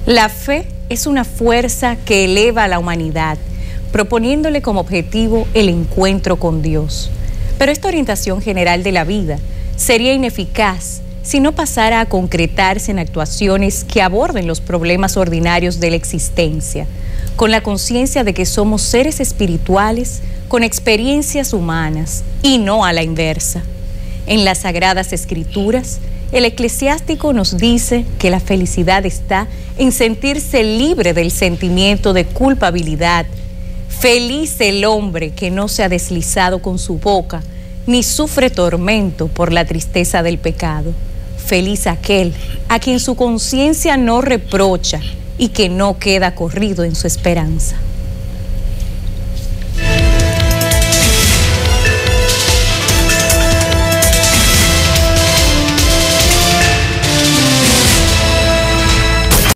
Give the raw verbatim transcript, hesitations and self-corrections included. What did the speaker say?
La fe es una fuerza que eleva a la humanidad, proponiéndole como objetivo el encuentro con Dios. Pero esta orientación general de la vida sería ineficaz si no pasara a concretarse en actuaciones que aborden los problemas ordinarios de la existencia, con la conciencia de que somos seres espirituales con experiencias humanas y no a la inversa. En las Sagradas Escrituras, el eclesiástico nos dice que la felicidad está en sentirse libre del sentimiento de culpabilidad. Feliz el hombre que no se ha deslizado con su boca, ni sufre tormento por la tristeza del pecado. Feliz aquel a quien su conciencia no reprocha y que no queda corrido en su esperanza.